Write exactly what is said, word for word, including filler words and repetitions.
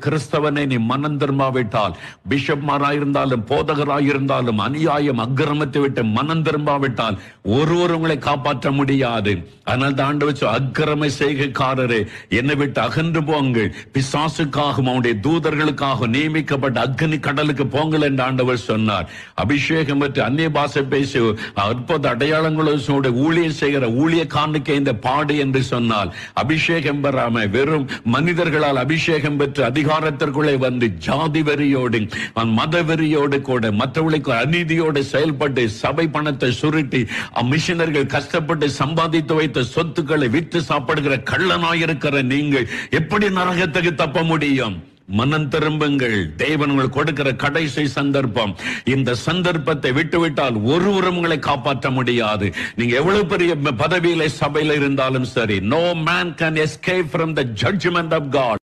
கிறிஸ்தவனை நீ மனம் திரும்பாவிட்டால், பிஷப்மாராயிருந்தாலும் போதகராயிருந்தாலும் அநியாயம் அக்கிரமத்தை விட்டு மனம் திரும்பாவிட்டால் ஒருவர் உங்களை காப்பாற்ற முடியாது. ஆனால் ஆண்டவர் அக்கிரம செய்கைக்காரரே என்னை விட்டு அகன்று போங்கள், பிசாசுக்காகவும் அவனுடைய தூதர்களுக்காக நியமிக்கப்பட்ட அக்னி கடலுக்கு போங்கள் என்று ஆண்டவர் சொன்னார். அபிஷேகம் பெற்று அந்நிய பாஷை பேசி அற்புத அடையாளங்களோடு ஊழியம் செய்கிற ஊழியக்காரனுக்கு இந்த பாடு என்று சொன்னால், அபிஷேகம் பெறாம வெறும் மனிதர்களால் அபிஷேகம் பெற்று அதிகாரத்திற்குள்ளே வந்து ஜாதி வெறியோடு மத வெறியோடு கூட மற்றவர்களுக்கு அநீதியோடு செயல்பட்டு சபை பணத்தை சுருட்டி மிஷனர்கள் கஷ்டப்பட்டு சம்பாதித்து வைத்த சொத்துக்களை விற்று சாப்பிடுகிற கள்ளனாயிருக்கிற நீங்கள் எப்படி நரகத்துக்கு தப்ப முடியும்? மனம் திரும்புங்கள். தேவன் உங்களுக்கு கொடுக்கிற கடைசி சந்தர்ப்பம். இந்த சந்தர்ப்பத்தை விட்டுவிட்டால் ஒருவரும் உங்களை காப்பாற்ற முடியாது. நீங்க எவ்வளவு பெரிய பதவியில சபையில இருந்தாலும் சரி, no man can escape from the judgment of God.